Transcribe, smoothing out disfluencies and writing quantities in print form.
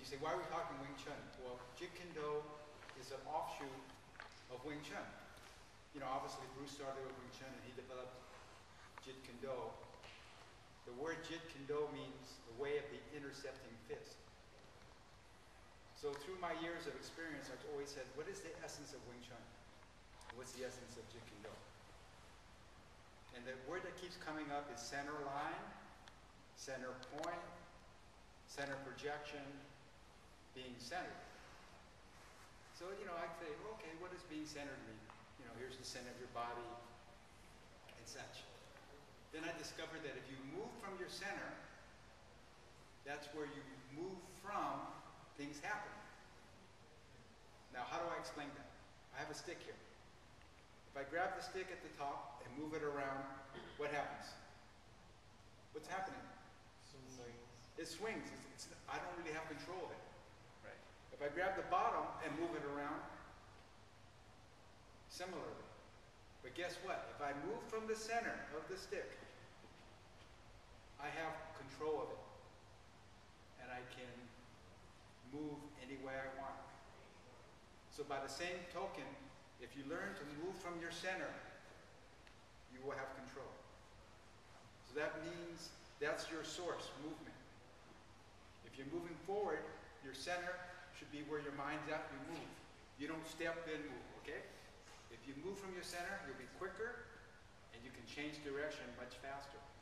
you say, why are we talking Wing Chun? Well, Jeet Kune Do is an offshoot of Wing Chun. You know, obviously Bruce started with Wing Chun and he developed Jeet Kune Do. The word Jeet Kune Do means the way of the intercepting fist. So through my years of experience, I've always said, what is the essence of Wing Chun? What's the essence of Jeet Kune Do? And the word that keeps coming up is center line, center point, center projection, being centered. So, you know, I'd say, okay, what does being centered mean? You know, here's the center of your body and such. Then I discovered that if you move from your center, that's where you move from things happening. Now, how do I explain that? I have a stick here. If I grab the stick at the top and move it around, what happens? What's happening? It swings. I don't really have control of it. Right. If I grab the bottom and move it around, similarly. But guess what? If I move from the center of the stick, I have control of it. And I can move any way I want. So by the same token, if you learn to move from your center, you will have control. So that means that's your source movement. If you're moving forward, your center should be where your mind's at, you move. You don't step, then move, okay? If you move from your center, you'll be quicker, and you can change direction much faster.